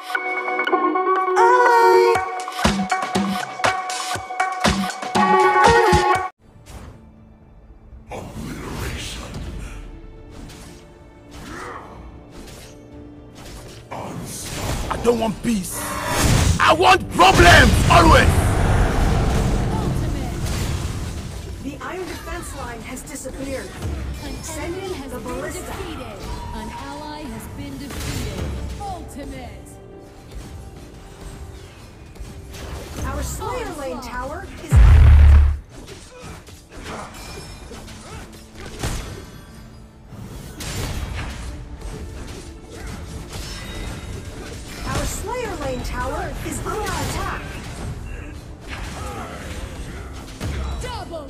I don't want peace. I want problems, always! Ultimate. The iron defense line has disappeared. An Send enemy in has the been ballista. defeated. An ally has been defeated. Ultimate. Our Slayer Lane tower is Our Slayer Lane tower is under attack. Double.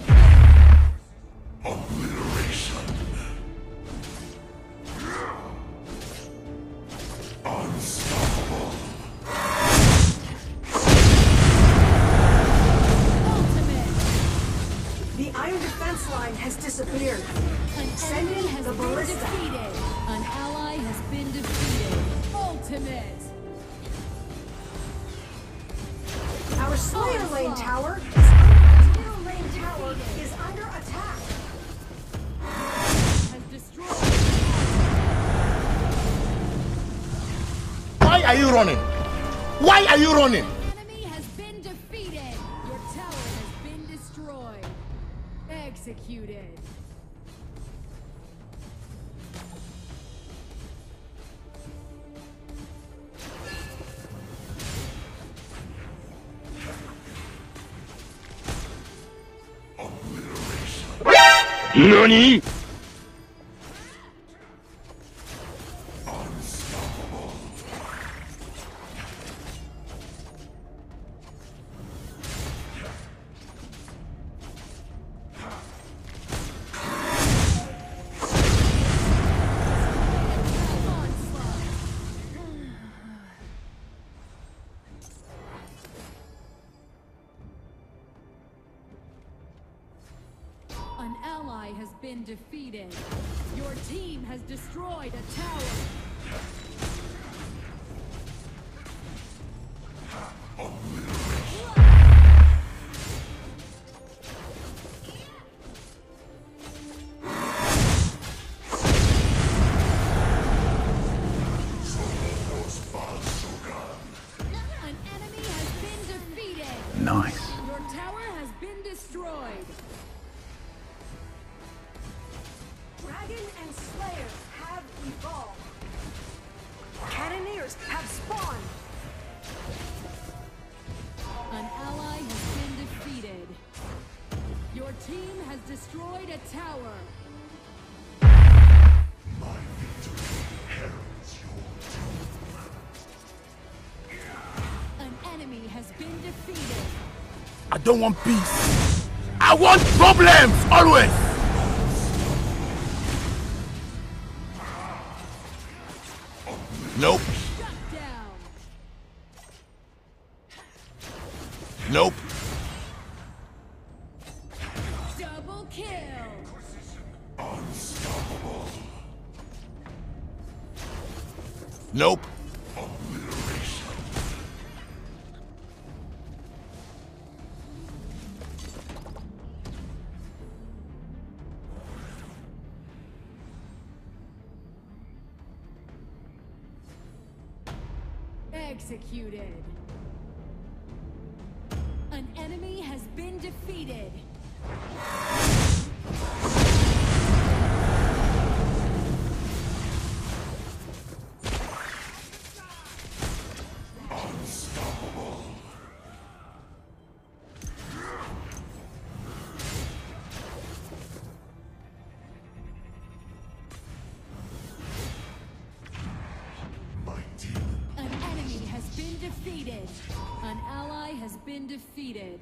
Obliteration. Unstoppable. Ultimate. The iron defense line has disappeared. An Send enemy in has the been ballista. defeated. An ally has been defeated. Ultimate. Our Slayer Lane Onslaught. tower is under attack. Has destroyed. Why are you running? Why are you running? Enemy has been defeated. Your tower has been destroyed. Executed. NANI?! An ally has been defeated. Your team has destroyed a tower. An enemy has been defeated. Nice. Your tower has been destroyed. Dragon and Slayer have evolved. Cannoneers have spawned. An ally has been defeated. Your team has destroyed a tower. An enemy has been defeated. I don't want peace. I want problems, always! Nope. Shut down. Nope. Double kill. Unstoppable. Nope. Executed. An enemy has been defeated. Unstoppable. An enemy has been defeated. An ally has been defeated.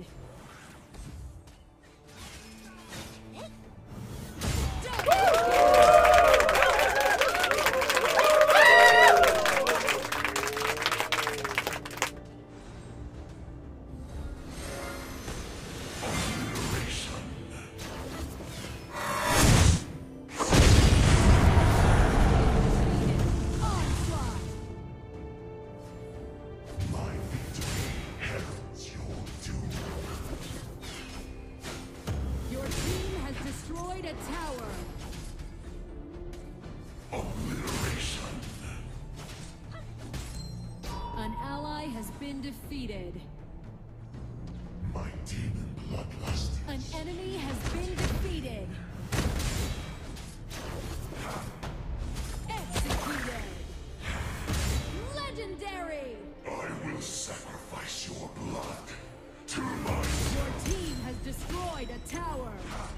has been defeated. My demon bloodlust. An enemy has been defeated. Executed. Legendary. I will sacrifice your blood to my... Your team has destroyed a tower.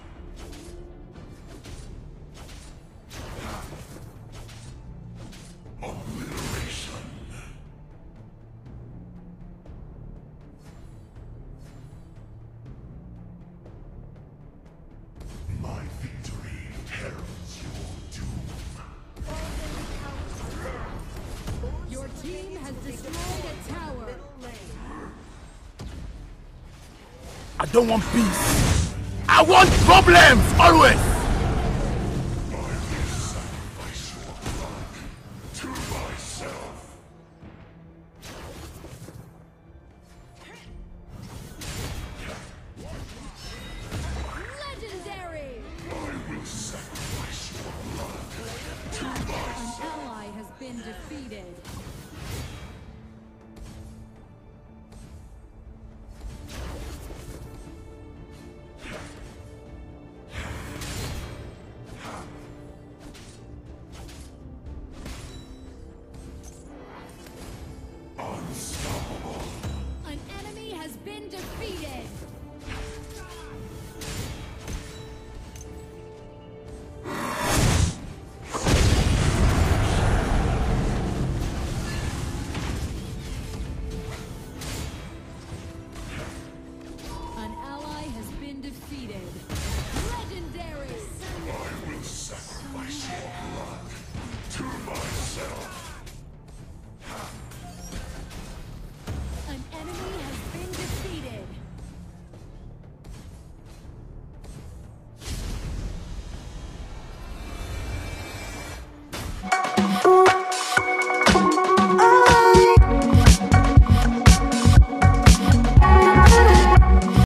Obliteration. My victory heralds your doom. Your team has destroyed a tower. I don't want peace. I want problems, always!